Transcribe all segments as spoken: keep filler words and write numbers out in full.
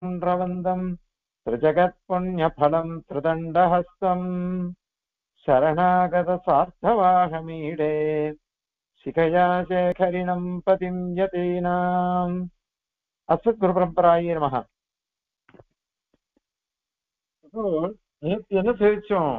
ரவந்தம் திரிஜகத்புண்ணியபலம் திரிதண்டஹஸ்தம் சரணாகத சார்த்தவாகமீடே சிகயா சேகரிணம் பதிம் யதீனாம். அஸ்மத் குரு பரம்பராயே நமஹ. இப்போ நேத்து என்ன தெரிவிச்சோம்?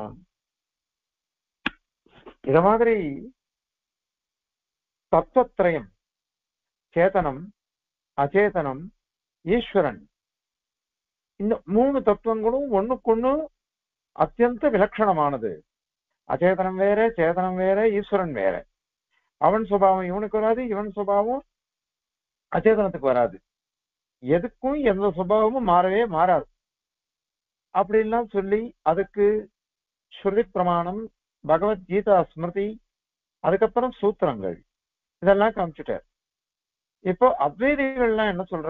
இத மாதிரி தத்துவத்திரயம், சேதனம், அச்சேதனம், ஈஸ்வரன், இந்த மூணு தத்துவங்களும் ஒண்ணுக்கொண்ணு அத்தியந்த விலட்சணமானது. அச்சேதனம் வேற, சேதனம் வேற, ஈஸ்வரன் வேற. அவன் சுபாவம் இவனுக்கு வராது, இவன் சுபாவம் அச்சேதனத்துக்கு வராது. எதுக்கும் எந்த சுபாவமும் மாறவே மாறாது. அப்படின்லாம் சொல்லி அதுக்கு ஸ்ருதி பிரமாணம், பகவத்கீதா ஸ்மிருதி, அதுக்கப்புறம் சூத்திரங்கள் இதெல்லாம் காமிச்சுட்டார். இப்போ அத்வைதிகள்லாம் என்ன சொல்ற,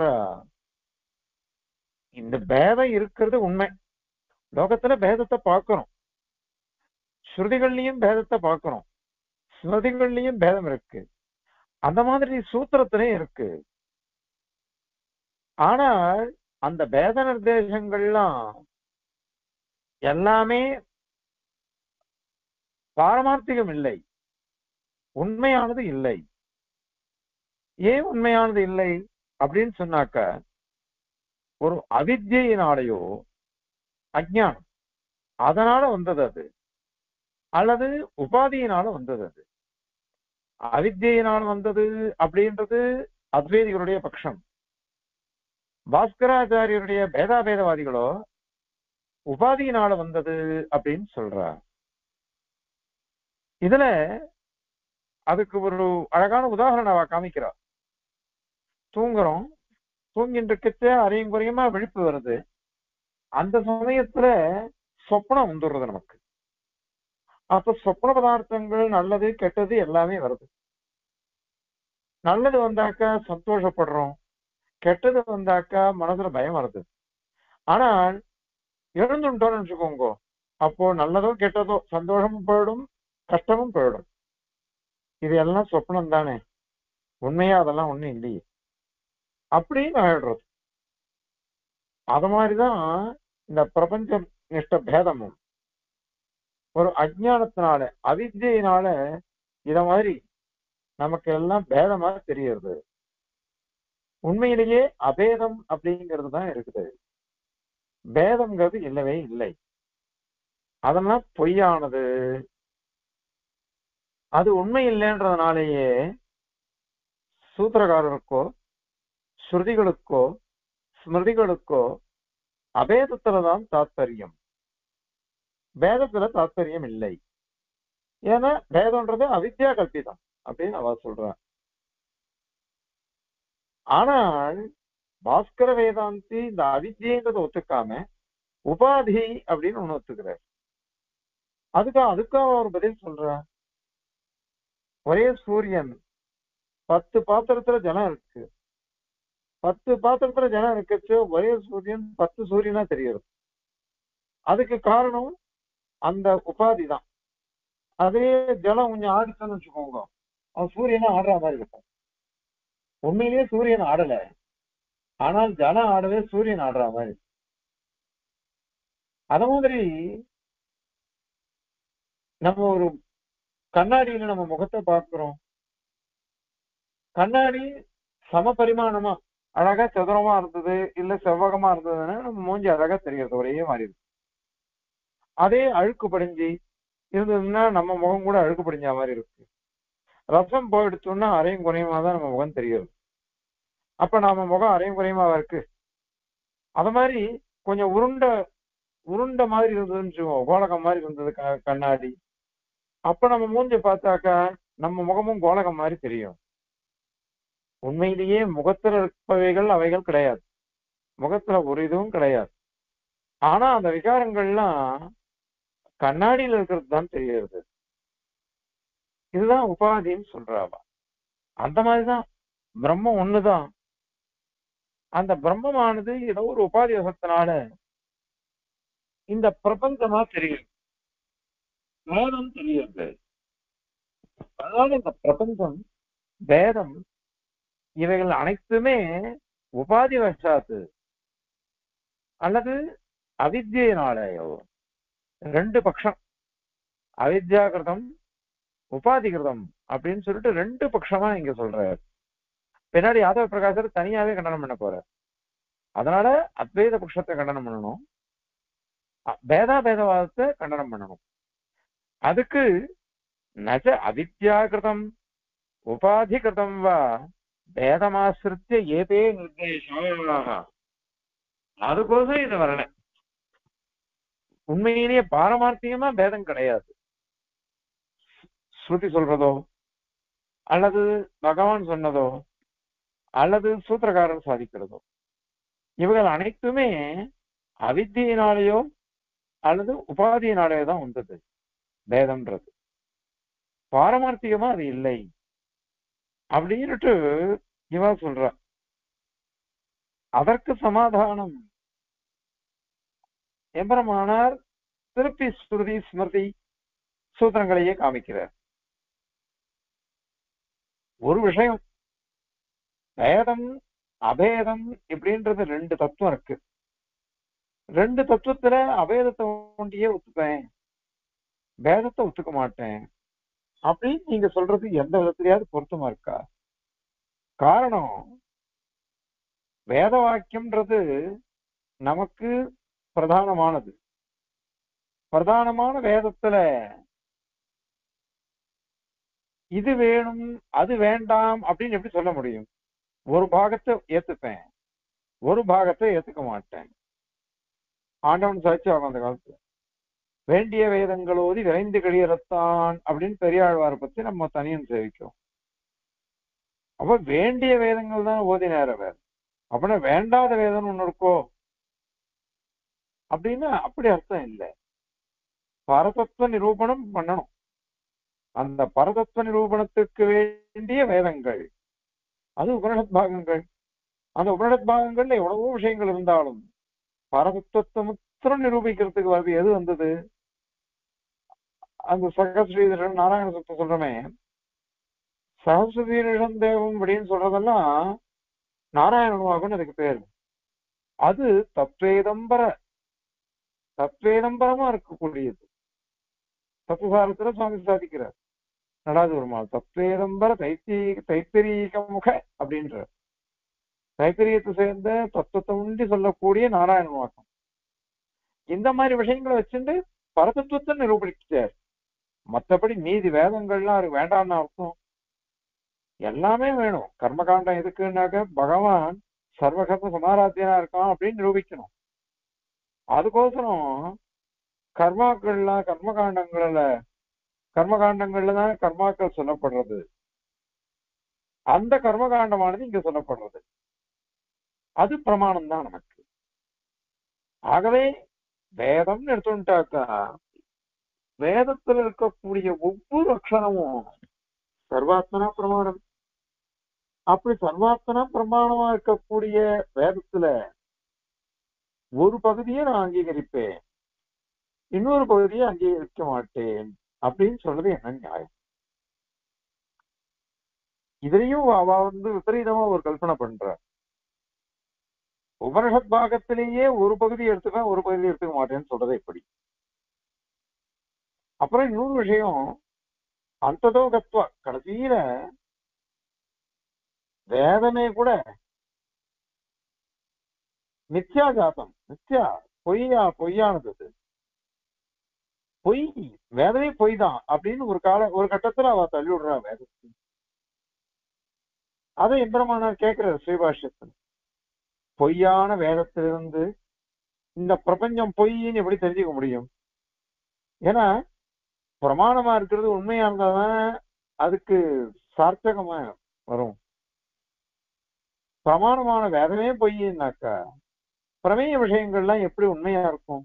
இந்த பேதம் இருக்கிறது உண்மை. லோகத்துல பேதத்தை பார்க்கிறோம், ஸ்ருதிகள்லயும் பேதத்தை பார்க்கிறோம், ஸ்மிருதிகள்லயும் பேதம் இருக்கு, அந்த மாதிரி சூத்திரத்திலையும் இருக்கு. ஆனால் அந்த பேத நிர்தேசங்கள்லாம் எல்லாமே பாரமார்த்திகம் இல்லை, உண்மையானது இல்லை. ஏன் உண்மையானது இல்லை அப்படின்னு சொன்னாக்க, ஒரு அவித்யினாலேயோ அஜ்ஞானம் அதனால வந்தது அது, அல்லது உபாதியினால வந்தது அது. அவித்யினால் வந்தது அப்படின்றது அத்வைதிகளுடைய பட்சம். பாஸ்கராச்சாரியருடைய பேதாபேதவாதிகளோ உபாதியினால வந்தது அப்படின்னு சொல்றார். இதுல அதுக்கு ஒரு அழகான உதாரணம் அவ காமிக்கிறார். தூங்குறோம், தூங்கிட்டு இருக்கச்ச அரையும் குறையுமா விழிப்பு வருது. அந்த சமயத்துல சொப்பனம் வந்துடுறது நமக்கு. அப்ப சொப்பன பதார்த்தங்கள் நல்லது கெட்டது எல்லாமே வருது. நல்லது வந்தாக்கா சந்தோஷப்படுறோம், கெட்டது வந்தாக்கா மனசுல பயம் வருது. ஆனால் எழுந்துட்டோம்னு நினைச்சுக்கோங்க, அப்போ நல்லதோ கெட்டதோ சந்தோஷமும் போயிடும், கஷ்டமும் போயிடும். இது எல்லாம் சொப்பனம் தானே, உண்மையா அதெல்லாம் ஒண்ணும் இல்லையே அப்படின்னு ஆயிடுறது. அது மாதிரிதான் இந்த பிரபஞ்ச நிஷ்ட பேதமும் ஒரு அஜ்ஞானத்தினால, அவித்யினால இத மாதிரி நமக்கு எல்லாம் பேதமா தெரியுது. உண்மையிலேயே அபேதம் அப்படிங்கிறது தான் இருக்குது. பேதம்ங்கிறது இல்லவே இல்லை. அதெல்லாம் பொய்யானது. அது உண்மை இல்லைன்றதுனாலேயே சூத்திரகாரருக்கோ ஸ்ருதிகளுக்கோ ஸ்மிருதிகளுக்கோ அபேதத்துலதான் தாத்பரியம், பேதத்துல தாத்பரியம் இல்லை. ஏன்னா பேதம்ன்றது அவித்யா கல்பிதம் அப்படின்னு அவ சொல்றான். ஆனால் பாஸ்கர வேதாந்தி இந்த அவித்யன்றதை ஒத்துக்காம உபாதி அப்படின்னு ஒண்ணு ஒத்துக்கிறார். அதுக்கா அதுக்காக ஒரு பதில் சொல்ற. ஒரே சூரியன், பத்து பாத்திரத்துல ஜலம் இருக்கு, பத்து பாத்திரத்துல ஜலம் இருக்கச்சு ஒரே சூரியன் பத்து சூரியனா தெரியுது. அதுக்கு காரணம் அந்த உபாதி தான். அதே ஜலம் கொஞ்சம் ஆடிச்சுன்னு வச்சுக்கோங்க, அவன் சூரியனை ஆடுற மாதிரி இருக்கும். உண்மையிலேயே சூரியன் ஆடல, ஆனால் ஜலம் ஆடவே சூரியன் ஆடுற மாதிரி. அத மாதிரி நம்ம ஒரு கண்ணாடியில நம்ம முகத்தை பார்க்கிறோம். கண்ணாடி சம பரிமாணமா அழகா சதுரமா இருந்தது இல்ல செவ்வகமா இருந்ததுன்னா நம்ம மூஞ்சி அழகா தெரிகிறது, ஒரே மாதிரி இருக்கு. அதே அழுக்கு படிஞ்சு இருந்ததுன்னா நம்ம முகம் கூட அழுக்கு படிஞ்ச மாதிரி இருக்கு. ரசம் போயிடுச்சோம்னா அரையும் குறையுமா தான் நம்ம முகம் தெரியுது. அப்ப நம்ம முகம் அரையும் குறையுமா இருக்கு. அத மாதிரி கொஞ்சம் உருண்ட உருண்ட மாதிரி இருந்ததுன்னு கோலகம் மாதிரி இருந்தது கண்ணாடி. அப்ப நம்ம மூஞ்சி பார்த்தாக்கா நம்ம முகமும் கோலகம் மாதிரி தெரியும். உண்மையிலேயே முகத்துல இருப்பவைகள் அவைகள் கிடையாது, முகத்துல ஒரு இதுவும் கிடையாது. ஆனா அந்த விகாரங்கள்லாம் கண்ணாடியில இருக்கிறது தான் தெரிகிறது. இதுதான் உபாதின்னு சொல்றாவா. அந்த மாதிரிதான் பிரம்மம் ஒண்ணுதான். அந்த பிரம்மமானது ஏதோ ஒரு உபாதி வசத்தினால இந்த பிரபஞ்சமா தெரியுது, வேதம் தெரியுது. அதனால இந்த பிரபஞ்சம், வேதம் இவைகள் அனைத்துமே உபாதி வசாத்து. அல்லது அவித்யினாலேயோ. ரெண்டு பட்சம், அவித்யாகிருதம் உபாதிகிருதம் அப்படின்னு சொல்லிட்டு ரெண்டு பட்சமா இங்க சொல்றாரு. பின்னாடி யாதவ பிரகாசர் தனியாவே கண்டனம் பண்ண போறார். அதனால அத்வைத பட்சத்தை கண்டனம் பண்ணணும், பேதா பேதவாதத்தை கண்டனம் பண்ணணும். அதுக்கு நஜ அவித்யாகிருதம் உபாதிகிருதம் வா பேதமாசிரித்ய ஏதே நிர்தேசாः. அதுக்கோசம் இது வரல. உண்மையிலேயே பாரமார்த்திகமா பேதம் கிடையாது. ஸ்ருதி சொல்றதோ அல்லது பகவான் சொன்னதோ அல்லது சூத்திரக்காரர் சாதிக்கிறதோ இவர்கள் அனைத்துமே அவித்தியினாலேயோ அல்லது உபாதியினாலேயோ தான் வந்தது பேதம்ன்றது. பாரமார்த்திகமா அது இல்லை அப்படின்னுட்டு இவா சொல்ற. அதற்கு சமாதானம் எம்பெருமானார் திருப்பி ஸ்ருதி ஸ்மிருதி சூத்திரங்களையே காமிக்கிறார். ஒரு விஷயம், பேதம் அபேதம் இப்படின்றது ரெண்டு தத்துவம் இருக்கு. ரெண்டு தத்துவத்துல அபேதத்தை ஒண்டியே ஒத்துப்பேன், பேதத்தை ஒத்துக்க மாட்டேன் அப்படின்னு நீங்க சொல்றது எந்த விதத்திலேயாவது பொருத்தமா இருக்கா? காரணம், வேத வாக்கியம்ன்றது நமக்கு பிரதானமானது. பிரதானமான வேதத்துல இது வேணும் அது வேண்டாம் அப்படின்னு எப்படி சொல்ல முடியும்? ஒரு பாகத்தை ஏத்துப்பேன், ஒரு பாகத்தை ஏத்துக்க மாட்டேன். ஆண்டவன் சாட்சி ஆகும் அந்த காலத்துல. வேண்டிய வேதங்களோதி விரைந்து கழியறத்தான் அப்படின்னு பெரியாழ்வாரை பத்தி நம்ம தனியும் சேவிக்கிறோம். அப்ப வேண்டிய வேதங்கள் தான் ஓதி நேர வேதம். அப்படின்னா வேண்டாத வேதம் ஒண்ணு இருக்கோ அப்படின்னா அப்படி அர்த்தம் இல்லை. பரதத்துவ நிரூபணம் பண்ணணும். அந்த பரதத்துவ நிரூபணத்துக்கு வேண்டிய வேதங்கள் அது உபனிஷத் பாகங்கள். அந்த உபனிஷத் பாகங்கள்ல எவ்வளவோ விஷயங்கள் இருந்தாலும் பரதத்துவத்தை மாத்திரம் நிரூபிக்கிறதுக்கு வருது எது வந்தது? அந்த சகஸ்ரீதரன் நாராயண சுத்தம் சொல்றமே, சகஸ்ரீதரன் தேவம் அப்படின்னு சொல்றதெல்லாம் நாராயணவாகன்னு அதுக்கு பேரு. அது தத்வேதம்பர தத்வேதம்பரமா இருக்கக்கூடியது. தத்துவசாரத்துல சுவாமி சாதிக்கிறார் நடாது பெருமாள். தத்வேதம்பர தைத்தி தைத்திரீக முக அப்படின்ற தைத்திரியத்தை சேர்ந்த தத்துவத்தை உண்டி சொல்லக்கூடிய நாராயண வாக்கம். இந்த மாதிரி விஷயங்களை வச்சுட்டு பரதத்துவத்தை நிரூபிச்சார். மற்றபடி நீதி வேதங்கள்லாம் அவருக்கு வேண்டாம்னு அர்த்தம். எல்லாமே வேணும். கர்மகாண்டம் எதுக்குன்னாக்க பகவான் சர்வகர்ம சமாராத்தியனா இருக்கான் அப்படின்னு நிரூபிக்கணும். அதுக்கோசரம் கர்மாக்கள்லாம் கர்மகாண்டங்கள்ல கர்மகாண்டங்கள்ல தான் கர்மாக்கள் சொல்லப்படுறது. அந்த கர்மகாண்டமானது இங்க சொல்லப்படுறது. அது பிரமாணம் தான் நமக்கு. ஆகவே வேதம்னு எடுத்துட்டாக்கா வேதத்துல இருக்கக்கூடிய ஒவ்வொரு அக்ஷரமும் சர்வாத்மனா பிரமாணம். அப்படி சர்வாத்மனா பிரமாணமா இருக்கக்கூடிய வேதத்துல ஒரு பகுதியை நான் அங்கீகரிப்பேன், இன்னொரு பகுதியை அங்கீகரிக்க மாட்டேன் அப்படின்னு சொல்றது என்ன நியாயம்? இதுலயும் அவ வந்து விபரீதமா ஒரு கல்பனை பண்ற. உபனிஷத் பாகத்திலேயே ஒரு பகுதி எடுத்துப்பேன் ஒரு பகுதி எடுத்துக்க மாட்டேன்னு சொல்றது எப்படி? அப்புறம் இன்னொரு விஷயம், அந்ததோ கத்வா கடைசியில வேதமே கூட மித்யா ஜாத்தம், மித்யா பொய்யா பொய்யானது. அது பொய், வேதமே பொய் தான் அப்படின்னு ஒரு கால ஒரு கட்டத்துல அவ தள்ளி விடுறா வேதத்தை. அதை எம்பெருமானார் கேட்கிறார் ஸ்ரீபாஷ்யத்தில். பொய்யான வேதத்திலிருந்து இந்த பிரபஞ்சம் பொய்ன்னு எப்படி தெரிஞ்சுக்க முடியும்? ஏன்னா பிரமாணமா இருக்கிறது உண்மையானதான் அதுக்கு சார்த்தகமா வரும். பிரமாணமான வேதமே பொய்னாக்கா பிரமேய விஷயங்கள்லாம் எப்படி உண்மையா இருக்கும்?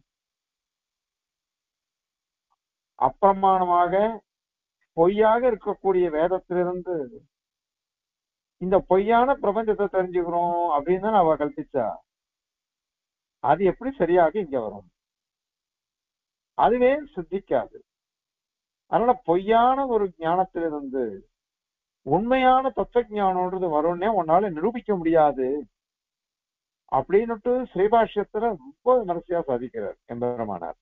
அப்பிரமாணமாக பொய்யாக இருக்கக்கூடிய வேதத்திலிருந்து இந்த பொய்யான பிரபஞ்சத்தை தெரிஞ்சுக்கிறோம் அப்படின்னு தான் அவ கல்பிச்சா. அது எப்படி சரியாக இங்க வரும்? அதுவே சித்திக்காது. அதனால பொய்யான ஒரு ஞானத்திலிருந்து உண்மையான தத்துவ ஞானம்ன்றது வரும்னே உன்னால நிரூபிக்க முடியாது அப்படின்னுட்டு ஸ்ரீபாஷ்யத்துல ரொம்ப விமர்சையா சாதிக்கிறார் எம்பெருமானார்.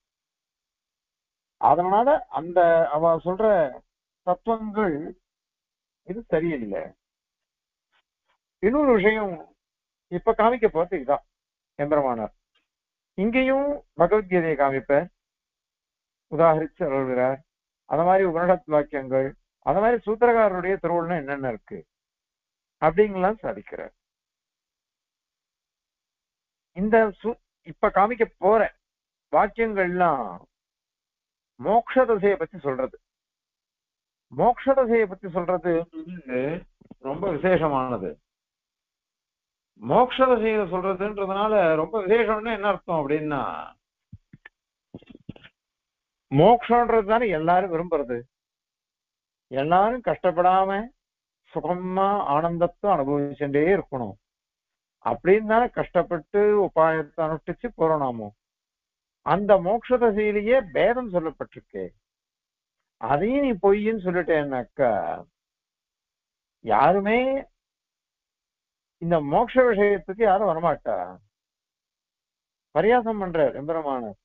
அதனால அந்த அவ சொல்ற தத்துவங்கள் இது சரியில்லை. இன்னொரு விஷயம் இப்ப காமிக்க போறது இதுதான். எம்பெருமானார் இங்கேயும் பகவத்கீதையை காமிப்ப உதாகரிச்சு அருள்கிறார். அந்த மாதிரி உபனிஷத் வாக்கியங்கள், அந்த மாதிரி சூத்திரகாரருடைய திருவுள்ள என்னென்ன இருக்கு அப்படிங்கலாம் சாதிக்கிறார். இந்த சு இப்ப காமிக்க போற வாக்கியங்கள்லாம் மோட்ச தசையை பத்தி சொல்றது. மோட்ச தசையை பத்தி சொல்றது ரொம்ப விசேஷமானது. மோட்ச தசையை சொல்றதுன்றதுனால ரொம்ப விசேஷம்னு என்ன அர்த்தம் அப்படின்னா, மோட்சம்ன்றது தானே எல்லாரும் விரும்புறது. எல்லாரும் கஷ்டப்படாம சுகமா ஆனந்தத்தை அனுபவிச்சுட்டே இருக்கணும் அப்படின்னு தானே கஷ்டப்பட்டு உபாயத்தை அனுஷ்டிச்சு போறோம் நாமோ. அந்த மோட்ச தசையிலேயே பேதம் சொல்லப்பட்டிருக்கு. அதையும் நீ பொய்ன்னு சொல்லிட்டேன்னாக்கா யாருமே இந்த மோட்ச விஷயத்துக்கு யாரும் வரமாட்டா. பரியாசம் பண்ற எம்பெருமானார்.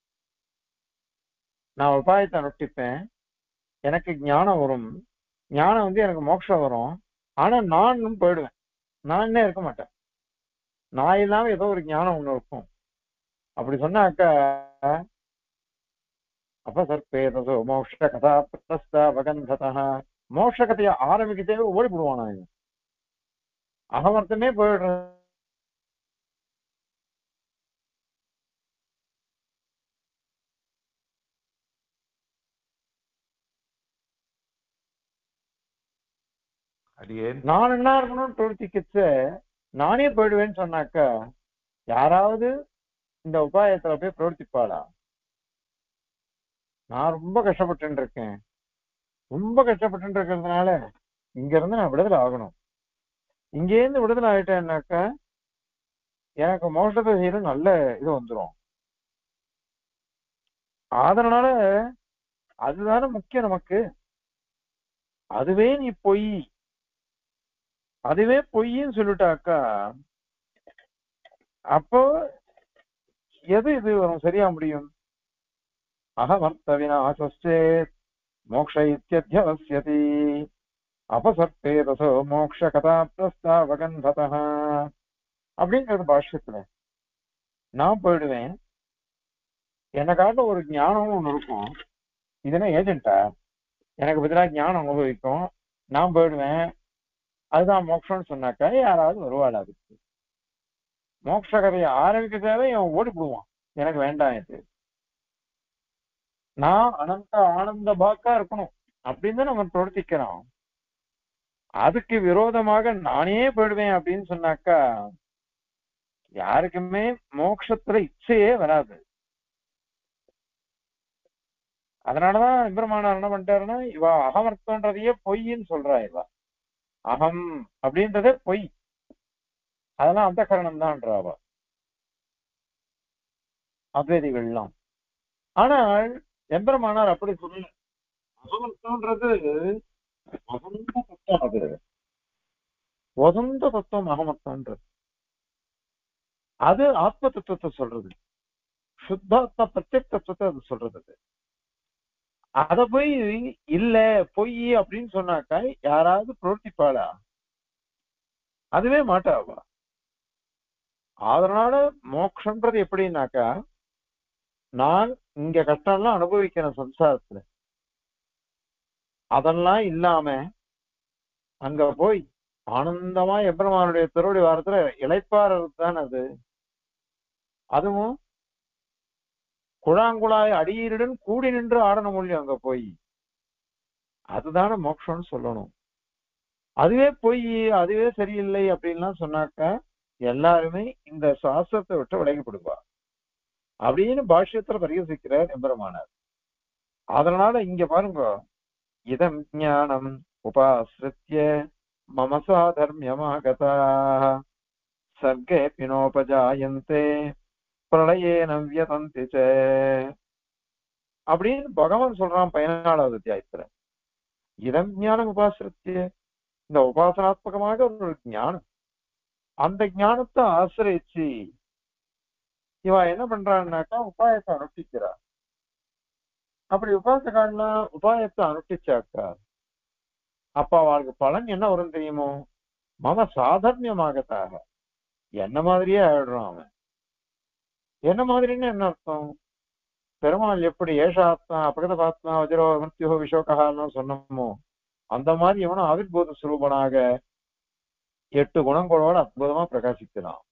நான் உபாயத்தை அனுஷ்டிப்பேன், எனக்கு ஞானம் வரும், ஞானம் வந்து எனக்கு மோட்சம் வரும், ஆனா நானும் போயிடுவேன், நானே இருக்க மாட்டேன், நான் இல்லாம ஏதோ ஒரு ஞானம் ஒண்ணு இருக்கும் அப்படி சொன்னாக்கா அப்ப சர்பேதோ மோட்ச கதா பிரஸ்தாவகந்ததா மோட்ச கதையை ஆரம்பிக்கிட்டே ஓடி போடுவானா இவன். அகமர்த்தமே போயிடுற. அடியே நான் என்ன இருக்கணும்னு பிரவர்த்திக்கிச்ச நானே போயிடுவேன்னு சொன்னாக்கா யாராவது இந்த உபாயத்துல போய் பிரவர்த்திப்பாளா? நான் ரொம்ப கஷ்டப்பட்டு இருக்கேன், ரொம்ப கஷ்டப்பட்டு இருக்கிறதுனால இங்க இருந்து நான் விடுதலை ஆகணும். இங்கே இருந்து விடுதலை ஆயிட்டேன்னாக்கா எனக்கு மோட்சத்தை செய்யற நல்ல இது வந்துடும். அதனால அதுதானே முக்கியம் நமக்கு. அதுவே நீ பொய், அதுவே பொய்ன்னு சொல்லிட்டாக்கா அப்போ எது இது வரும் சரியா முடியும்? அகமர்த்த விநாசே மோக்ஷ இத்தியத்யவஸ்யதி அபசர்பேதசோ மோக்ஷ கதா பிரஸ்தாவகந்ததா அப்படிங்கிறது பாஷ்யத்துல. நான் போயிடுவேன், என்னை காட்ட ஒரு ஞானம் ஒண்ணு இருக்கும், இதுனா ஏஜென்டா எனக்கு பதிலாக ஞானம் அனுபவிக்கும், நான் போயிடுவேன், அதுதான் மோட்சம்னு சொன்னாக்கா யாராவது வருவாள்? அதுக்கு மோட்ச கதையை ஆரம்பிக்கிறதாவே அவன் ஓடி போடுவான், எனக்கு வேண்டாம் இது, நான் அனந்த ஆனந்த பாக்கா இருக்கணும் அப்படின்னு தான் நம்ம பிரவர்த்திக்கிறோம். அதுக்கு விரோதமாக நானே போயிடுவேன் அப்படின்னு சொன்னாக்கா யாருக்குமே மோட்சத்துல இச்சையே வராது. அதனாலதான் எம்பெருமானார் என்ன பண்ணிட்டாருன்னா இவ அகமர்த்தம்ன்றதையே பொய்ன்னு சொல்றா. இவ அகம் அப்படின்றதே பொய், அதெல்லாம் அந்த கரணம் தான்ன்றா அத்வைதிகள்லாம். ஆனால் எம்பெருமானார் அப்படி சொல்லல. அகமர்த்தம்ன்றது வசந்த தத்துவம், அது வசந்த தத்துவம் அகமர்த்தம்ன்றது. அது ஆத்ம தத்துவத்தை சொல்றது, சுத்தாத்ம பிரத்யக் தத்துவத்தை அது சொல்றது. அது அத போய் இல்ல பொய் அப்படின்னு சொன்னாக்கா யாராவது பிரவர்த்திப்பாளா? அதுவே மாட்டாவா. அதனால மோட்சம்ன்றது எப்படின்னாக்கா நான் இங்க கஷ்டம்லாம் அனுபவிக்கிறேன் சம்சாரத்துல, அதெல்லாம் இல்லாம அங்க போய் ஆனந்தமா எம்பெருமானுடைய திருவடி வாரத்துல இளைப்பாறது தான் அது. அதுவும் குழாங்குழாய் அடியீருடன் கூடி நின்று ஆடணும் முடியும் அங்க போய், அதுதானே மோட்சம்னு சொல்லணும். அதுவே பொய், அதுவே சரியில்லை அப்படின்லாம் சொன்னாக்கா எல்லாருமே இந்த சாஸ்திரத்தை விட்டு விலகிப்படுவா அப்படின்னு பாஷ்யத்துல பரிகசிக்கிறார் எம்பெருமானார். அதனால இங்க பாருங்க, இதம் ஞானம் உபாசிரித்ய மமசா தர்மியமாகதா சர்க்கே பினோபஜாயந்தே பிரளயேன வியதந்தி ச அப்படின்னு பகவான் சொல்றான் பதினாலாவது அத்தியாயத்துல. இதம் ஞானம் உபாசிரித்ய, இந்த உபாசனாத்மகமாக ஒரு ஞானம், அந்த ஞானத்தை ஆசிரியிச்சு இவ என்ன பண்றான்னாக்கா உபாயத்தை அனுஷ்டிக்கிறா. அப்படி உபாசகான்னா உபாயத்தை அனுஷ்டிச்சாக்கா அப்ப அவளுக்கு பலன் என்ன வரும் தெரியுமோ? மம சாதர்மியமாகத்தாக என்ன மாதிரியே ஆயிடுறான் அவன். என்ன மாதிரின்னு என்ன அர்த்தம்? பெருமாள் எப்படி ஏஷாத்மா அபகதாத்மா வஜ்ரோ மிருத்யோ விஷோகான்னு சொன்னோமோ அந்த மாதிரி இவனும் ஆவிர்பூத சுரூபனாக எட்டு குணங்களோட அற்புதமா பிரகாசிக்கிறான்.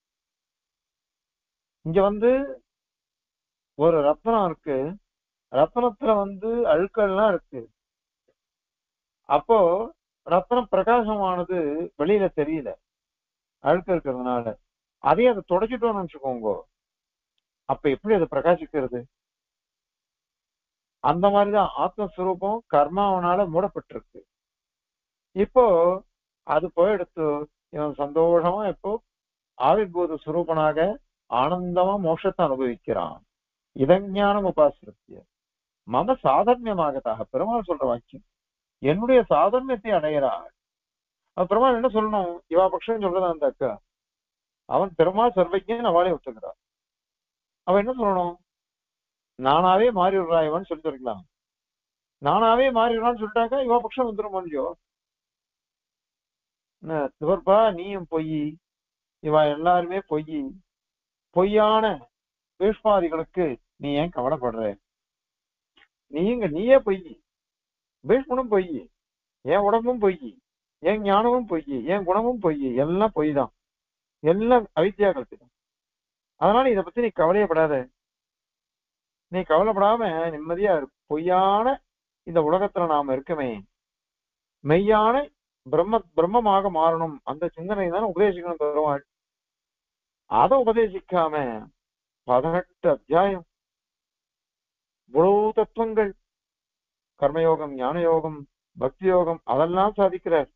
இங்க வந்து ஒரு ரத்னம் இருக்கு, ரத்னத்துல வந்து அழுக்கெல்லாம் இருக்கு. அப்போ ரத்னம் பிரகாசமானது வெளியில தெரியல அழுக்கு இருக்கிறதுனால. அதே அதை தொடச்சிட்டோம்னு வச்சுக்கோங்க, அப்ப எப்படி அது பிரகாசிக்கிறது? அந்த மாதிரிதான் ஆத்மஸ்வரூபம் கர்மாவனால மூடப்பட்டிருக்கு. இப்போ அது போயிடுத்து, இவன் சந்தோஷமா இப்போ ஆவிர்பூத சுரூபனாக ஆனந்தமா மோட்சத்தை அனுபவிக்கிறான். இதஞானம் உபாசிருத்திய மம சாதர்மியமாகத்தாக பெருமாள் சொல்ற வாக்கியம், என்னுடைய சாதர்மியத்தை அடையிறாள். அவன் பெருமாள் என்ன சொல்லணும்? இவா பட்சம் சொல்றதான் அந்த அக்கா, அவன் பெருமாள் சர்வஜன் அவளே ஒத்துக்கிறான். அவன் என்ன சொல்லணும்? நானாவே மாறி விடுறாயவன் சொல்லிட்டு இருக்கலாம். நானாவே மாறிடுறான்னு சொல்லிட்டாக்கா இவா பட்சம் வந்துடும் இல்லையோ. சிவர்பா நீயும் பொய், இவா எல்லாருமே பொய், பொய்யான பீஷ்மாதிகளுக்கு நீ ஏன் கவலைப்படுற? நீங்க நீயே பொய், பீஷ்மனும் பொய், என் உடம்பும் பொய், என் ஞானமும் பொய், என் குணமும் பொய், எல்லாம் பொய் தான், எல்லாம் அவித்யா கல்பிதம். அதனால இதை பத்தி நீ கவலையப்படாத. நீ கவலைப்படாம நிம்மதியா இரு. பொய்யான இந்த உலகத்துல நாம இருக்குமே, மெய்யான பிரம்ம பிரம்மமாக மாறணும் அந்த சிந்தனை தானே உபதேசிக்கணும் பெருமாள். அதை உபதேசிக்காம பதினெட்டு அத்தியாயம் இவ்வளவு தத்துவங்கள், கர்மயோகம், ஞான யோகம், பக்தி யோகம் அதெல்லாம் சாதிக்கிறார்.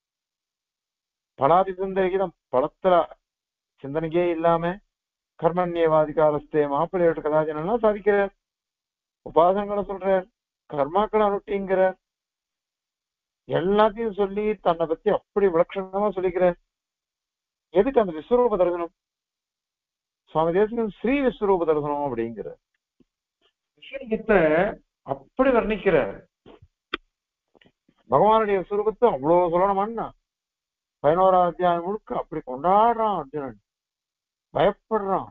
பலாதி சிந்தகிதம் பலத்துல சிந்தனையே இல்லாம கர்மண்யவாதிகாரஸ்தே மாப்பிள்ளையோட கதாஜனெல்லாம் சாதிக்கிறார். உபாசனங்களை சொல்றார், கர்மாக்களை அனுட்டிங்கிறார், எல்லாத்தையும் சொல்லி தன்னை பத்தி அப்படி விலட்சணமா சொல்லிக்கிறார். எதுக்கு அந்த விஸ்வரூப தரிசனம்? சுவாமி தேசிகன் ஸ்ரீ விஸ்வரூப தரிசனம் அப்படிங்கிற விஷயத்தை அப்படி வர்ணிக்கிறார். பகவானுடைய விஸ்வரூபத்தை அவ்வளவு சொல்லணுமான்னா பதினோராம் அத்தியாயம் முழுக்க அப்படி கொண்டாடுறான் அர்ஜுனன், பயப்படுறான்.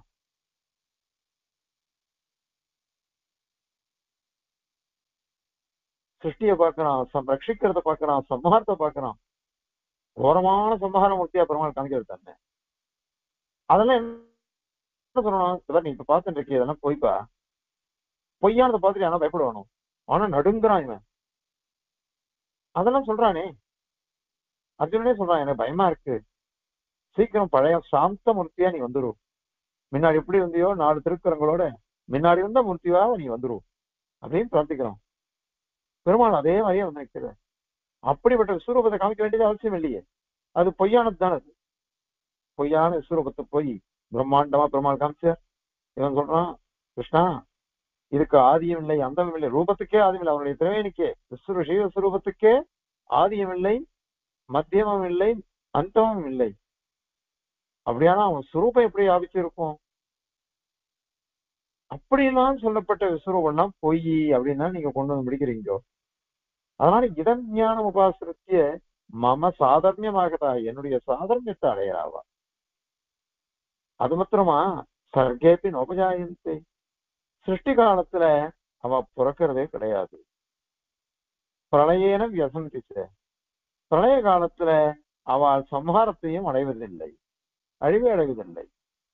சிருஷ்டிய பாக்குறான், ரட்சிக்கிறத பாக்குறான், சம்ஹாரத்தை பாக்குறான். கோரமான சம்ஹார மூர்த்தியா பெருமாள் காமிக்கிறது தானே. அதெல்லாம் என்ன சொல்லணும்? நீ இப்ப பார்த்துட்டு இருக்கிய இதெல்லாம் பொய்ப்பா, பொய்யானதை பார்த்துட்டு ஆனா பயப்படுவானோ? ஆனா நடுங்குறான் இவன். அதெல்லாம் சொல்றானே, அர்ஜுனனே சொல்றான், எனக்கு பயமா இருக்கு, சீக்கிரம் பழைய சாந்த மூர்த்தியா நீ வந்துரும். முன்னாடி எப்படி வந்தியோ நாலு திருக்குறங்களோட முன்னாடி இருந்த மூர்த்தியா நீ வந்துரும் அப்படின்னு பிரார்த்திக்கிறான். பெருமாள் அதே மாதிரியே வந்து நிற்கிற. அப்படிப்பட்ட விஸ்வரூபத்தை காமிக்க வேண்டியது அவசியம் இல்லையே, அது பொய்யானது தானே. அது பொய்யான விஸ்வரூபத்தை போய் பிரம்மாண்டமா பெருமாள் காமிச்சார். இவன் சொல்றான், கிருஷ்ணா இதுக்கு ஆதியம் இல்லை அந்தமும் இல்லை, ரூபத்துக்கே ஆதியம் இல்லை, அவனுடைய திறமையினுக்கே விஸ்வ ஸ்வரூபத்துக்கே ஆதியம் இல்லை, மத்தியமும் இல்லை, அந்தமும் இல்லை. அப்படியானா அவன் சுரூபம் எப்படி வியாபிச்சிருக்கும்? அப்படியெல்லாம் சொல்லப்பட்ட விஸ்வரூபம்லாம் பொய் அப்படின்னா நீங்க கொண்டு வந்து முடிக்கிறீங்க. அதனால இதன் ஞானம் உபாசிருத்திய மம சாதர்மியமாகதா, என்னுடைய சாதர்மியத்தை அடையாவா. அது மாத்திரமா சர்க்கேப்பி நோபஜாயந்தே, சிருஷ்டி காலத்துல அவ பிறக்கிறதே கிடையாது. பிரளயேன வியசந்திச்ச, பிரளய காலத்துல அவள் சம்ஹாரத்தையும் அடைவதில்லை, அழிவே அடைவதில்லை.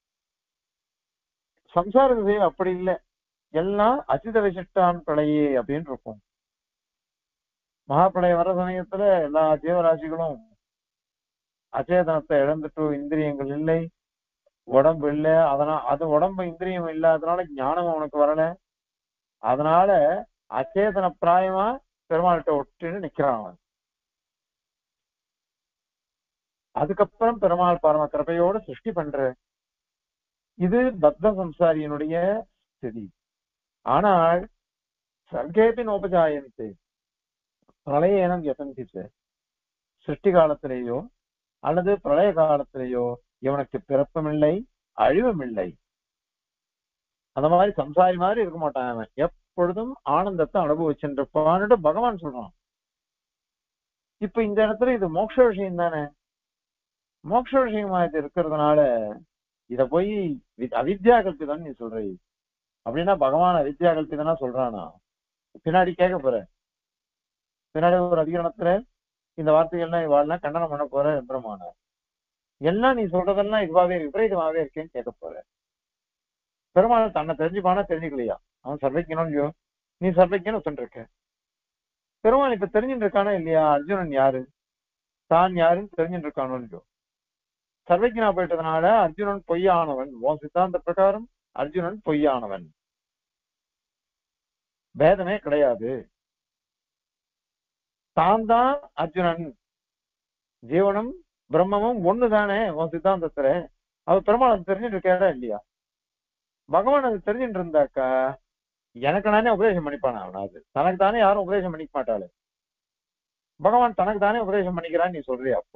சம்சார திசையில் அப்படி இல்லை, எல்லாம் அச்சித விசிஷ்டான் பிரளையே அப்படின்னு இருக்கும். மகாபிரளயம் வர சமயத்துல எல்லா ஜீவராசிகளும் அச்சேதனத்தை இழந்துட்டு, இந்திரியங்கள் இல்லை, உடம்பு இல்லை, அதனால அது உடம்பு இந்திரியம் இல்லாதனால ஞானம் அவனுக்கு வரல. அதனால அச்சேதன பிராயமா பெருமாள்கிட்ட ஒட்டுன்னு நிக்கிறான் அவன். அதுக்கப்புறம் பெருமாள் பரம கிருபையோட சிருஷ்டி பண்ற. இது பத்த சம்சாரியினுடைய ஸ்திதி. ஆனால் சர்க்கேபி நோபஜாயந்தே பிரளயேனம் யசந்திச்ச, சிருஷ்டி காலத்திலேயோ அல்லது பிரளய காலத்திலேயோ இவனுக்கு பிறப்பும் இல்லை அழிவும் இல்லை. அந்த மாதிரி சம்சாரி மாதிரி இருக்க மாட்டான். அவன் எப்பொழுதும் ஆனந்தத்தை அனுபவிச்சுருப்பான்னு பகவான் சொல்றான். இப்ப இந்த இடத்துல இது மோட்ச விஷயம் தானே. மோட்ச விஷயமா இது இருக்கிறதுனால இத போய் வி- அவித்யா கல்பிதம் நீ சொல்ற. அப்படின்னா பகவான் அவித்யா கல்பிதனா சொல்றானா? பின்னாடி கேட்க போற, பின்னாடி ஒரு அதிகரணத்துல இந்த வார்த்தைகள்லாம் இவாள்லாம் கண்டனம் பண்ண போற எம்பெருமான. எல்லாம் நீ சொல்றதெல்லாம் இதுவாவே விபரீதமாவே இருக்கேன்னு கேட்க போற. பெருமாள் தன்னை தெரிஞ்சுப்பானா தெரிஞ்சுக்கலையா? அவன் சர்வைக்கணும் இல்லையோ? நீ சர்வைக்கன்னு ஒத்துருக்க. பெருமாள் இப்ப தெரிஞ்சுட்டு இருக்கானா இல்லையா? அர்ஜுனன் யாரு, தான் யாருன்னு தெரிஞ்சுட்டு இருக்கானோ இல்லையோ? சர்வைக்கனா போயிட்டதுனால அர்ஜுனன் பொய்யானவன். உன் சித்தாந்த பிரகாரம் அர்ஜுனன் பொய்யானவன், பேதமே கிடையாது. தான் தான் அர்ஜுனன், ஜீவனும் பிரம்மமும் ஒண்ணுதானே உன் சித்தாந்தத்துல. அவ பெருமாள் அது தெரிஞ்சுட்டு இருக்காரா இல்லையா? பகவான் அது தெரிஞ்சுட்டு இருந்தாக்கா எனக்கு நானே உபதேசம் பண்ணிப்பானா? அவனாவது தனக்கு தானே யாரும் உபதேசம் பண்ணிக்க மாட்டாளு. பகவான் தனக்கு தானே உபதேசம் பண்ணிக்கிறான்னு நீ சொல்றியா? அப்போ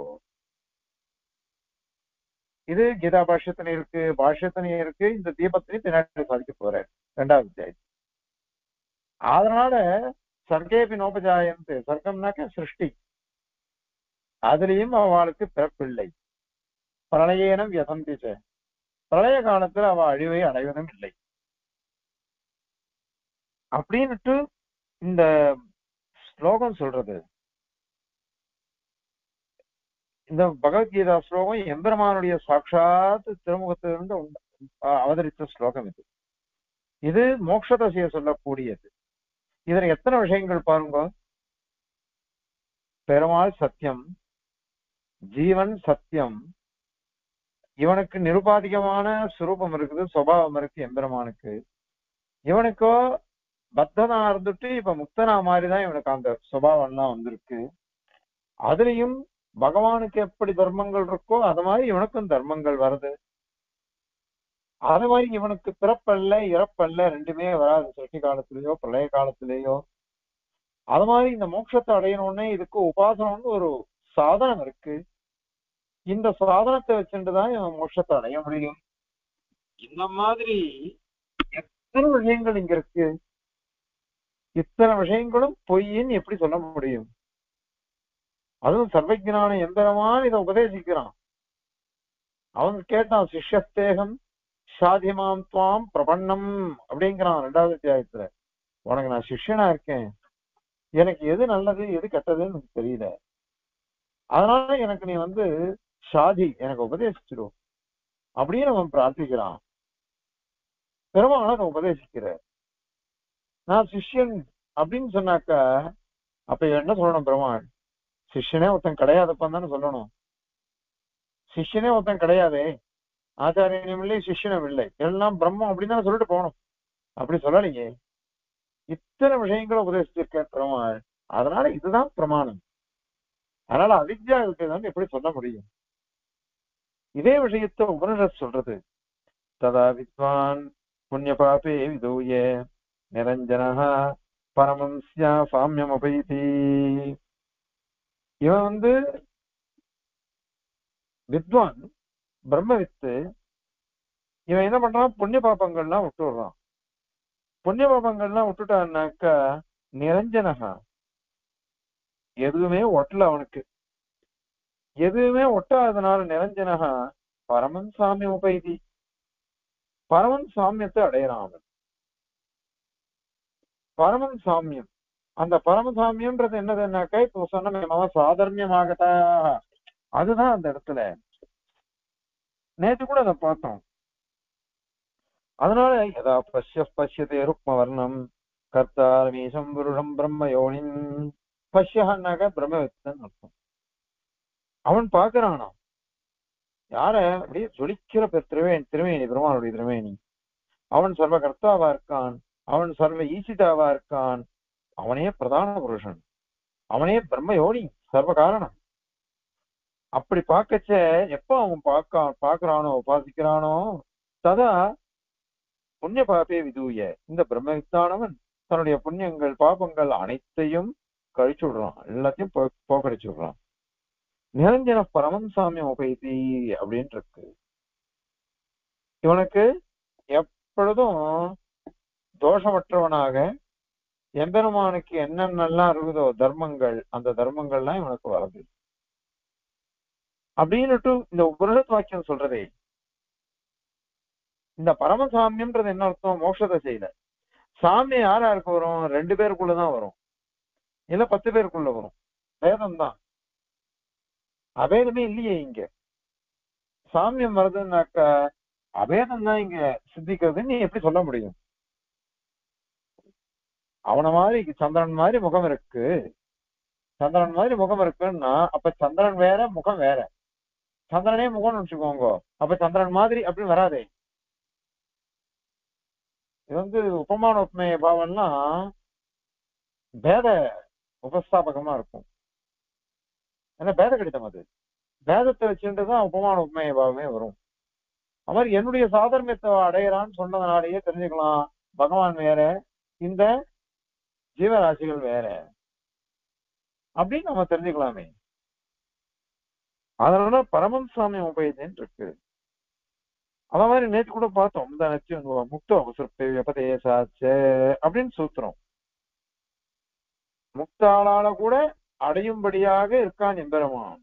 இது கீதா பாஷ்யத்தினை இருக்கு, பாஷ்யத்தினை இருக்கு, இந்த தீபத்தினை பின்னாடி சாதிக்க போற ரெண்டாவது அத்தியாயம். அதனால சர்க்கேபி நோபஜாயந்து, சர்க்கம்னாக்க சிருஷ்டி, அதுலயும் அவளுக்கு பிறப்பில்லை. பிரளயேனம் வியசந்திச்ச, பிரளய காலத்துல அவ அழிவை அடைவதும் இல்லை அப்படின்னுட்டு இந்த ஸ்லோகம் சொல்றது. இந்த பகவத்கீதா ஸ்லோகம் எம்பெருமானுடைய சாட்சாத் திருமுகத்திலிருந்து உண்ட- அஹ் அவதரித்த ஸ்லோகம் இது. இது மோட்சத்தை செய்ய சொல்லக்கூடியது. இதுல எத்தனை விஷயங்கள் பாருங்க. பெருமாள் சத்தியம், ஜீவன் சத்தியம், இவனுக்கு நிருபாதிகமான சுரூபம் இருக்குது, சுபாவம் இருக்கு எம்பெருமானுக்கு. இவனுக்கோ பத்தனா இருந்துட்டு இப்ப முக்தனா மாதிரிதான் இவனுக்கு அந்த சுபாவம் எல்லாம் வந்திருக்கு. அதுலயும் பகவானுக்கு எப்படி தர்மங்கள் இருக்கோ அது மாதிரி இவனுக்கும் தர்மங்கள் வருது. அது மாதிரி இவனுக்கு பிறப்பல்ல இறப்பல்ல ரெண்டுமே வராது, சிருஷ்டி காலத்திலேயோ பிரளய காலத்திலேயோ. அது மாதிரி இந்த மோட்சத்தை அடையணும்னே இதுக்கு உபாசனம்னு ஒரு சாதனம் இருக்கு. இந்த சாதனத்தை வச்சுட்டுதான் இவன் மோட்சத்தை அடைய முடியும். இந்த மாதிரி எத்தனை விஷயங்கள் இங்க இருக்கு. இத்தனை விஷயங்களும் பொய்ன்னு எப்படி சொல்ல முடியும்? அதுவும் சர்வஜனான எந்திரமான இதை உபதேசிக்கிறான். அவன் கேட்டான், சிஷ்யஸ்தேகம் சாதிமாம் துவாம் பிரபன்னம் அப்படிங்கிறான் ரெண்டாவது அத்தியாயத்துல. உனக்கு நான் சிஷ்யனா இருக்கேன், எனக்கு எது நல்லது எது கெட்டதுன்னு எனக்கு தெரியல, அதனால எனக்கு நீ வந்து சாதி எனக்கு உபதேசிச்சிடும் அப்படின்னு அவன் பிரார்த்திக்கிறான். பெருமாள் அதை உபதேசிக்கிற. நான் சிஷ்யன் அப்படின்னு சொன்னாக்கா அப்ப என்ன சொல்லணும்? பெருமாள் சிஷ்யனே ஒருத்தன் கிடையாதுப்பான்னு தானே சொல்லணும். சிஷ்யனே ஒருத்தன் கிடையாதே, ஆச்சாரியனும் இல்லை சிஷ்யனும் இல்லை, எல்லாம் பிரம்மம் அப்படின்னு தானே சொல்லிட்டு போகணும். அப்படி சொல்லலைங்க. இத்தனை விஷயங்களை உபதேசிச்சிருக்க பெருமாள். அதனால இதுதான் பிரமாணம். அதனால அவித்யா இருக்குதுன்னு எப்படி சொல்ல முடியும்? இதே விஷயத்த உபனிஷத் சொல்றது. ததா வித்வான் புண்ணிய பாபே விதூய நிரஞ்சனஹ பரமம் ஸ்யா சாமியம் அபைதி. இவன் வந்து வித்வான், பிரம்மவித்து. இவன் என்ன பண்றான்? புண்ணிய பாபங்கள்லாம் விட்டு விடுறான். புண்ணிய பாபங்கள்லாம் விட்டுட்டான்னாக்கா நிரஞ்சனகா, எதுவுமே ஒட்டல அவனுக்கு. எதுவுமே ஒட்டாதனால நிரஞ்சனகா பரமன் சாமியம் உபைதி, பரமன் சாமியத்தை அடையறான் அவன். பரமன் சாமியம், அந்த பரமசாமியம்ன்றது என்னதுன்னாக்கா இப்ப சொன்ன சாதர்மியமாகட்டா, அதுதான் அந்த இடத்துல. நேற்று கூட அதை பார்த்தோம். அதனால யதா பஷ்ய பஷ்யதே ருக்ம வர்ணம் கர்த்தாரமீசம் புருஷம் பிரம்ம யோனின். பஷ்யன்னாக்க பிரம்மவித்தன் அர்த்தம். அவன் பாக்குறானா யார? அப்படியே ஜொலிக்கிற பெரு திருவேணி, திருவேணி பெருமானுடைய திருவேணி. அவன் சர்வ கர்த்தாவா இருக்கான், அவன் சர்வ ஈசிதாவா இருக்கான், அவனே பிரதான புருஷன், அவனே பிரம்ம யோனி, சர்வ காரணம். அப்படி பார்க்கச்ச எப்ப அவன் பார்க்க பாக்குறானோ உபாசிக்கிறானோ ததா புண்ணிய பாபே விதூய, இந்த பிரம்மவித்தானவன் தன்னுடைய புண்ணியங்கள் பாபங்கள் அனைத்தையும் கழிச்சு விடுறான், எல்லாத்தையும் போ- போக்கடிச்சு விடுறான். நிரஞ்சன பரமம் சாமியம் உபைதி அப்படின்னு இருக்கு. இவனுக்கு எப்பொழுதும் தோஷமற்றவனாக எம்பெருமானுக்கு என்னென்னலாம் இருக்குதோ தர்மங்கள், அந்த தர்மங்கள்லாம் இவனுக்கு வருது அப்படின்னுட்டு இந்த உபனிஷத் வாக்கியம் சொல்றதே. இந்த பரமசாமியம்ன்றது என்ன அர்த்தம்? மோட்சத்தை செய்யல. சாமியம் யார் யாருக்கு வரும்? ரெண்டு பேருக்குள்ளதான் வரும், இல்ல பத்து பேருக்குள்ள வரும். வேதம் தான், அபேதமே இல்லையே இங்க. சாமியம் வருதுன்னாக்க அபேதம் தான் இங்க சித்திக்கிறதுன்னு நீ எப்படி சொல்ல முடியும்? அவன மாதிரி சந்திரன் மாதிரி முகம் இருக்கு, சந்திரன் மாதிரி முகம் இருக்குன்னா அப்ப சந்திரன் வேற முகம் வேற. சந்திரனே முகம்னு வச்சுக்கோங்க, அப்ப சந்திரன் மாதிரி அப்படின்னு வராதே. இது வந்து உபமான உப்மேய பாவம்லாம் பேத உபஸ்தாபகமா இருக்கும். ஏன்னா பேத கடிதம் அது, பேதத்தை வச்சுட்டுதான் உபமான உப்மேய பாவமே வரும். அது மாதிரி என்னுடைய சாதர்மியத்தை அடையிறான்னு சொன்னதுனாலேயே தெரிஞ்சுக்கலாம் பகவான் வேற, இந்த ஜீவராசிகள் வேற அப்படின்னு நம்ம தெரிஞ்சுக்கலாமே. அதனால பரமம் சாமி உபயத்தின்னு இருக்கு. அத மாதிரி நேற்று கூட பார்த்தோம், இந்த நச்சு முக்தோ எப்பதேசாச்ச அப்படின்னு சூத்திரம். முக்தாளால கூட அடையும்படியாக இருக்கான் எம்பெருமான்.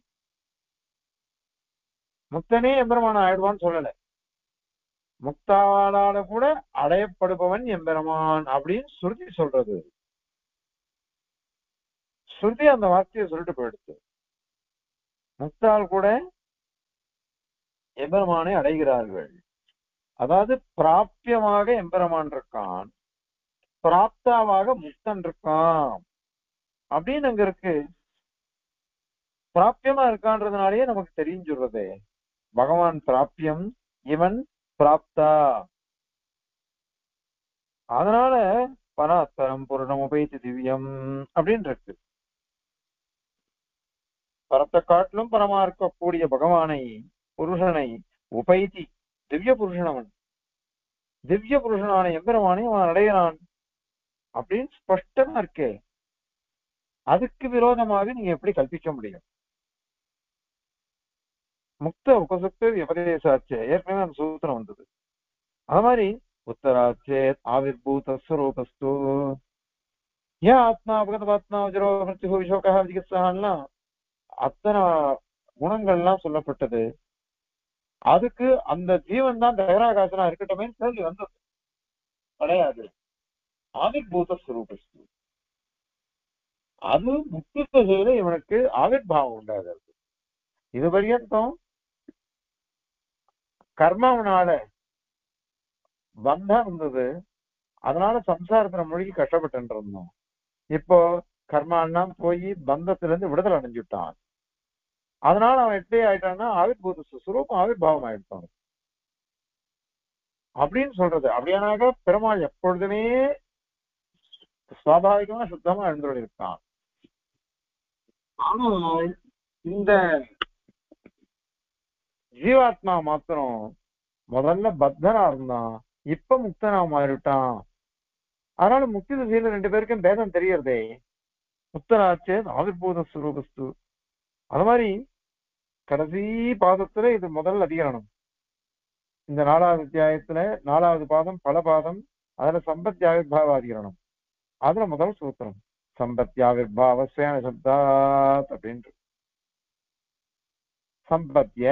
முக்தனே எம்பெருமான் ஆயிடுவான்னு சொல்லல, முக்தாளால கூட அடையப்படுபவன் எம்பெருமான் அப்படின்னு ஸ்ருதி சொல்றது. ஸ்ருதி அந்த வார்த்தையை சொல்லிட்டு போயிடுச்சு. முக்தால் கூட எம்பெருமானை அடைகிறார்கள். அதாவது பிராபியமாக எம்பெருமான் இருக்கான், பிராப்தாவாக முக்தன் இருக்கான் அப்படின்னு அங்க இருக்கு. பிராபியமா இருக்கான்றதுனாலயே நமக்கு தெரிஞ்சுடுறது பகவான் பிராபியம், இவன் பிராப்தா. அதனால பராத்தரம் பூர்ணம் உபைத்தி திவ்யம் அப்படின்னு இருக்கு. பரத்தை காட்டிலும் பரமா இருக்கக்கூடிய பகவானை, புருஷனை உபைத்தி, திவ்ய புருஷனவன், திவ்ய புருஷனான எம்பெருமானை அவன் அடைகிறான் அப்படின்னு ஸ்பஷ்டமா இருக்கே. அதுக்கு விரோதமாக நீங்க எப்படி கல்பிக்க முடியும்? முக்த உபசுக்த விபதேசாச்சே ஏற்கனவே அந்த சூத்திரம் வந்தது. அது மாதிரி உத்தராச்சே ஆவிர்பூத ஸ்வரூபஸ்து ஏன் ஆத்மா அபகதபாத்மா வஜ்ரோ மிருத்யு விசோகா விஜிகித்சாலாம் அத்தனை குணங்கள்லாம் சொல்லப்பட்டது. அதுக்கு அந்த ஜீவன் தான் தகராகாசனா இருக்கட்டுமே கேள்வி வந்தது கிடையாது. ஆவிர்பூத ஸ்வரூபஸ்து, அது முக்தி திசையில இவனுக்கு ஆவிர்பாவம் உண்டாகிறது. இது பரியந்தம் கர்மாவனால பந்தம் இருந்தது, அதனால சம்சாரத்துல மூழ்கி கஷ்டப்பட்டு இருந்தோம். இப்போ கர்மான்னா போய் பந்தத்துல இருந்து விடுதலை அடைஞ்சுட்டான். அதனால அவன் எப்படி ஆயிட்டான்னா ஆவிர்பூத சுரூபம் ஆவிர்பாவம் ஆயிட்டான் அப்படின்னு சொல்றது. அப்படியானாக பெருமாள் எப்பொழுதுமே சுவாபாவிகமா சுத்தமா எழுந்துள்ள இருக்கான். ஆனால் இந்த ஜீவாத்மா மாத்திரம் முதல்ல பத்தனா இருந்தான், இப்ப முக்தனா மாறிட்டான். அதனால முக்தி திசையில ரெண்டு பேருக்கும் பேதம் தெரியறதே. முக்தனாச்சே ஆவிர்பூத சுரூபஸ்து. அது மாதிரி கடைசி பாதத்துல இது முதல் அதிகரணம். இந்த நாலாவது அத்தியாயத்துல நாலாவது பாதம் பல பாதம், அதுல சம்பத்யாவிர்பாவ அதிகரணம். அதுல முதல் சூத்திரம் சம்பத்யாவிர்பாவ ஸ்வேன சப்தாத் அப்படின்ற சம்பத்திய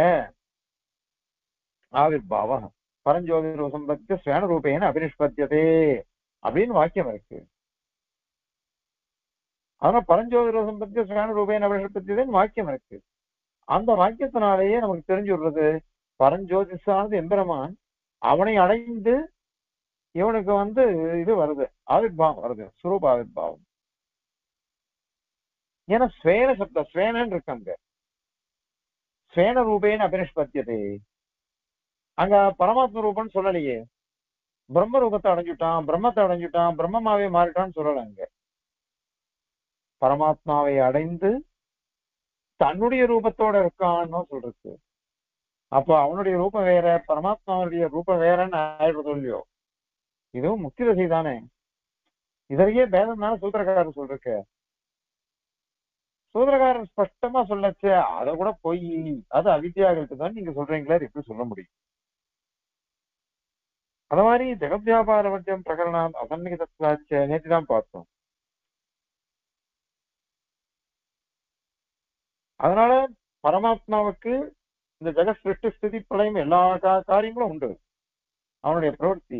ஆவிர்பாவ பரஞ்சோதி சம்பத்திய ஸ்வேன ரூபேன அபினிஷ்பத்தியதே அப்படின்னு வாக்கியம் இருக்கு. அதனால பரஞ்சோதி சம்பத்திய ஸ்வேன ரூபேன அபினிஷ்பத்தியதேன்னு வாக்கியம் இருக்கு. அந்த வாக்கியத்தினாலேயே நமக்கு தெரிஞ்சு விடுறது பரஞ்சோதிஷானது எம்பெருமான், அவனை அடைந்து இவனுக்கு வந்து இது வருது, ஆவிர்பாவம் வருது, சுரூப ஆவிர்பாவம். ஏன்னா ஸ்வேன சப்த ஸ்வேனன்னு இருக்கு அங்க, ஸ்வேன ரூபேன அபினிஷ்பத்தியதே. அங்க பரமாத்ம ரூபம்னு சொல்லலையே, பிரம்ம ரூபத்தை அடைஞ்சுட்டான், பிரம்மத்தை அடைஞ்சுட்டான், பிரம்மமாவே மாறிட்டான்னு சொல்லல. அங்க பரமாத்மாவை அடைந்து தன்னுடைய ரூபத்தோட இருக்கான்னு சொல்றது. அப்போ அவனுடைய ரூபம் வேற, பரமாத்மாவுடைய ரூபம் வேறன்னு ஆயிடுறது இல்லையோ. இதுவும் முக்தி ரசி தானே. இதற்கே பேதம் தானே சூத்திரக்காரர் சொல்றக்க. சூத்திரக்காரர் ஸ்பஷ்டமா சொல்லச்சே அதை கூட பொய், அது அவித்யாக்களுக்கு தான் நீங்க சொல்றீங்களா, எப்படி சொல்ல முடியும்? அத மாதிரி ஜெகத்வியாபார வர்ஜம் பிரகரணம் அசன்னிக தத்துவாச்ச நேற்று தான் பார்த்தோம். அதனால பரமாத்மாவுக்கு இந்த ஜெகத் சிருஷ்டி ஸ்திதி பிரளயம் எல்லா கா- காரியங்களும் உண்டு. அவனுடைய பிரவൃத்தி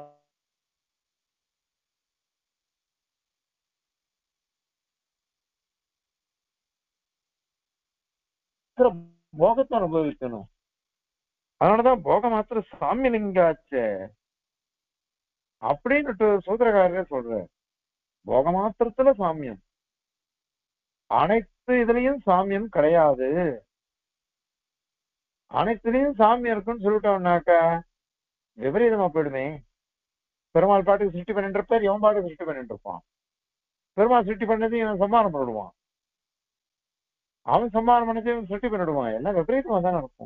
போகத்தை அனுபவிக்கணும். அதனாலதான் போக மாத்திர சாமியலிங்காச்சே அப்படின்னு சூத்திரக்காரரே சொல்ற. போக மாத்திரத்துல சாமியம், அனைத்து இதுலயும் சாமியம் கிடையாது. அனைத்துலயும் சாமியம் இருக்குன்னு சொல்லிட்டோம்னாக்கா விபரீதமா போயிடுமே. பெருமாள் பாட்டுக்கு சிருஷ்டி பண்ணிட்டு இருப்பார், எவன் பாட்டுக்கு சிருஷ்டி பண்ணிட்டு இருப்பான். பெருமாள் சிருஷ்டி பண்ணது இவன் சம்மானம் பண்ணிடுவான், அவன் சம்மானம் பண்ணது இவன் சிருஷ்டி பண்ணிடுவான். எல்லாம் விபரீதமா தானே இருக்கும்.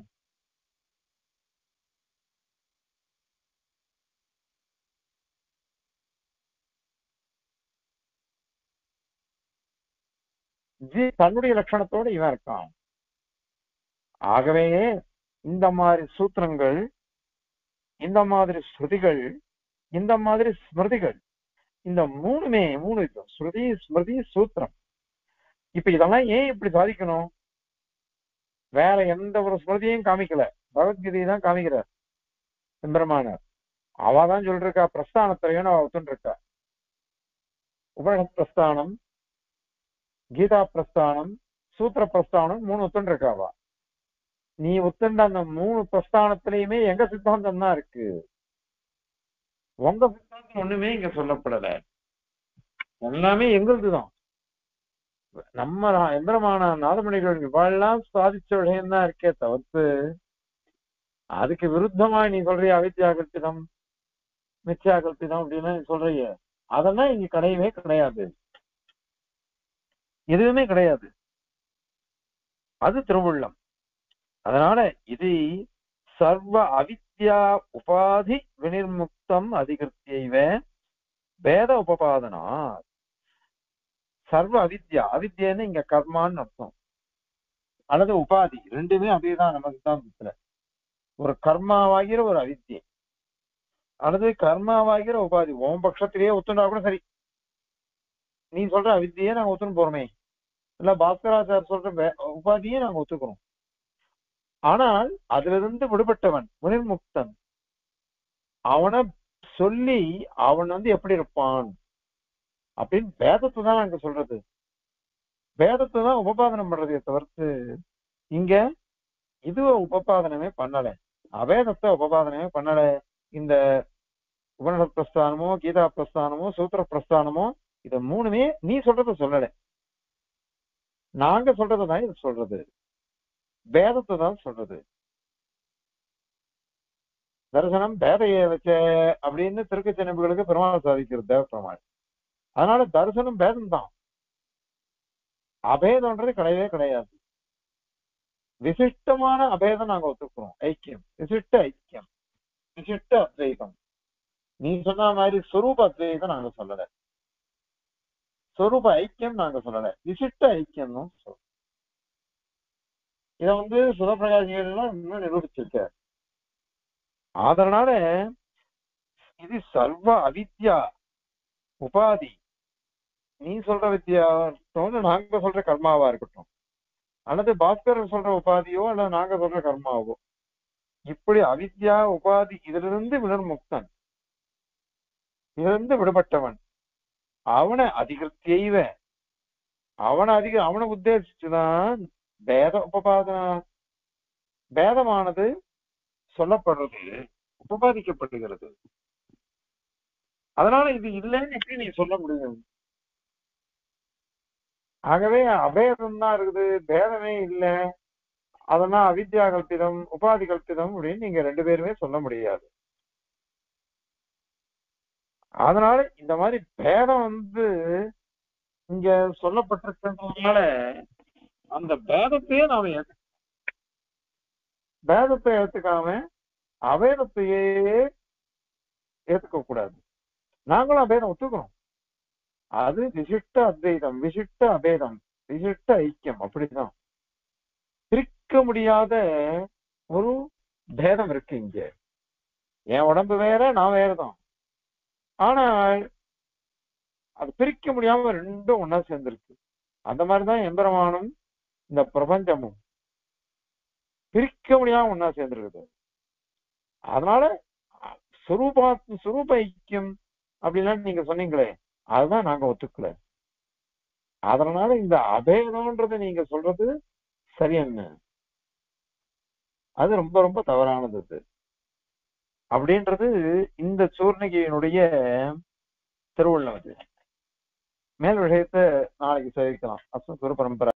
ஜி தன்னுடைய லட்சணத்தோட இவன் இருக்கான். ஆகவே இந்த மாதிரி சூத்திரங்கள், இந்த மாதிரி ஸ்ருதிகள், இந்த மாதிரி ஸ்மிருதிகள், இந்த மூணுமே மூணு இருக்கு. ஸ்ருதி ஸ்மிருதி சூத்திரம். இப்ப இதெல்லாம் ஏன் இப்படி சாதிக்கணும்? வேற எந்த ஒரு ஸ்மிருதியும் காமிக்கல, பகவத்கீதையை தான் காமிக்கிறார் எம்பெருமானார். அவதான் சொல்லிருக்கா பிரஸ்தானத்திரையும் அவ ஒத்துன்னு இருக்கா. உபனிஷத் பிரஸ்தானம், கீதா பிரஸ்தானம், சூத்திர பிரஸ்தானம் மூணு ஒத்துன்னு இருக்காவா. நீ ஒத்துண்ட அந்த மூணு பிரஸ்தானத்திலயுமே எங்க சித்தாந்தம் தான் இருக்கு, உங்க சித்தாந்தம் ஒண்ணுமே இங்க சொல்லப்படல. எல்லாமே எங்களுதுதான். நம்ம எந்திரமான நாதமணிகள் இவாள்லாம் சாதிச்ச விஷயம் தான் இருக்கே தவிர்த்து அதுக்கு விருத்தமா நீ சொல்றிய அவித்யா கல்பிதம் மித்யா கல்பிதம் அப்படின்னு நீ சொல்றிய, அதெல்லாம் இங்க கிடையவே கிடையாது, எதுவுமே கிடையாது. அது திருவுள்ளம். அதனால இது சர்வ அவித்யா உபாதி வினிர்முக்தம் அதிகிருத்தியைவ வேத உபபாதனா. சர்வ அவித்யா, அவித்யன்னு இங்க கர்மான்னு அர்த்தம், அல்லது உபாதி, ரெண்டுமே அதேதான் நமக்கு தான். ஒரு கர்மாவாகிற ஒரு அவித்யை அல்லது கர்மாவாகிற உபாதி உன் பட்சத்திலேயே ஒத்துண்டா கூட சரி. நீ சொல்ற அவித்தியே நாங்க ஒத்துன்னு போறோமே, இல்ல பாஸ்கராச்சார் சொல்ற வே- உபாதியே நாங்க ஒத்துக்கிறோம். ஆனால் அதுல இருந்து விடுபட்டவன் வினிர்முக்தன், அவனை சொல்லி அவன் வந்து எப்படி இருப்பான் அப்படின்னு வேதத்தை தான் நாங்க சொல்றது. வேதத்தை தான் உபபாதனம் பண்றதை தவிர்த்து இங்க இதுவ உபபாதனமே பண்ணல, அவேதத்தை உபபாதனமே பண்ணல. இந்த உபனிஷத் பிரஸ்தானமோ கீதா பிரஸ்தானமோ சூத்திர பிரஸ்தானமோ இத மூணுமே நீ சொல்றத சொல்லல, நாங்க சொல்றதுதான் இது சொல்றது, வேதத்தை தான் சொல்றது. தரிசனம் பேதைய வச்ச அப்படின்னு திருக்கச்சி நம்பிகளுக்கு பெருமாள் சாதிக்கிறது தேவ பெருமாள். அதனால தரிசனம் பேதம் தான், அபேதம்ன்றது கிடையவே கிடையாது. விசிஷ்டமான அபேதம் நாங்க ஒத்துக்கிறோம், ஐக்கியம், விசிஷ்ட ஐக்கியம், விசிஷ்ட அத்வைதம். நீ சொன்ன மாதிரி சொரூப அத்வைதம் நாங்க சொல்லல, சொரூப ஐக்கியம் நாங்க சொல்லல, விசிஷ்ட ஐக்கியம் தான் சொல்றோம். இத வந்து சுதப்பிரகாசிகள் எல்லாம் இன்னும் நிரூபிச்சிருக்க. அதனால இது சர்வ அவித்யா உபாதி, நீ சொல்ற வித்யா இருக்கட்டும், நாங்க சொல்ற கர்மாவா இருக்கட்டும், அல்லது பாஸ்கரர் சொல்ற உபாதியோ அல்லது நாங்க சொல்ற கர்மாவோ, இப்படி அவித்யா உபாதி இதிலிருந்து வினிர்முக்தன், இதிலிருந்து விடுபட்டவன், அவனை அதிகிருத்தியைவ, அவனை அதிக அவனை உத்தேசிச்சுதான் வேத உபபாதன, வேதமானது சொல்லப்படுறது, உபபாதிக்கப்படுகிறது. அதனால இது இல்லைன்னு எப்படி நீ சொல்ல முடியும்? ஆகவே அபேதம் தான் இருக்குது, பேதமே இல்லை. அதெல்லாம் அவித்யா கல்பிதம் உபாதி கல்பிதம் அப்படின்னு நீங்க ரெண்டு பேருமே சொல்ல முடியாது. அதனால இந்த மாதிரி பேதம் வந்து இங்க சொல்லப்பட்டிருக்கிறதுனால அந்த பேதத்தையே நாம ஏத்து- பேதத்தை ஏத்துக்காம அபேதத்தையே ஏத்துக்க கூடாது. நாங்களும் அபேதம் ஒத்துக்கிறோம், அது விசிஷ்ட அத்வைதம், விசிஷ்ட அபேதம், விசிட்ட ஐக்கியம் அப்படிதான். பிரிக்க முடியாத ஒரு பேதம் இருக்கு இங்க. என் உடம்பு வேற, நான் வேறதான். ஆனா அது பிரிக்க முடியாம ரெண்டும் ஒன்னா சேர்ந்திருக்கு. அந்த மாதிரிதான் எம்பெருமானும் இந்த பிரபஞ்சமும் பிரிக்க முடியாம ஒன்னா சேர்ந்திருக்குது. அதனால சுரூபா சுரூப ஐக்கியம் அப்படின்லாம் நீங்க சொன்னீங்களே, அதுதான் நாங்க ஒத்துக்கல. அதனால இந்த அபேதம்ன்றதை நீங்க சொல்றது சரியன்னு, அது ரொம்ப ரொம்ப தவறானது அது. அப்படின்றது இந்த சூர்ணிகையினுடைய திருவுள்ளம் அது. மேல் விஷயத்தை நாளைக்கு சேவிக்கலாம். அஸ்மத் குரு பரம்பரை.